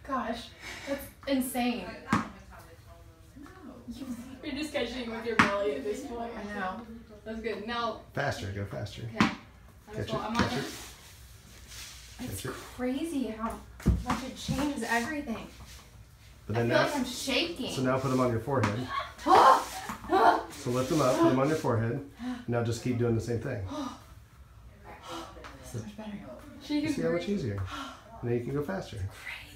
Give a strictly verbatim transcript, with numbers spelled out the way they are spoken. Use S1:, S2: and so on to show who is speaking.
S1: Gosh, that's insane. You're just catching with your belly at this point. I know. That's good. Now.
S2: Faster, go faster.
S1: Okay.
S2: Catch it,
S1: well. I'm
S2: catch
S1: not
S2: it.
S1: It's
S2: Catch it.
S1: crazy how much it changes everything.
S2: But then
S1: I feel
S2: now,
S1: like I'm shaking.
S2: So now put them on your forehead. So lift them up, put them on your forehead. Now just keep doing the same thing.
S1: So much better.
S2: See how much easier. And then you can go faster.
S1: Crazy.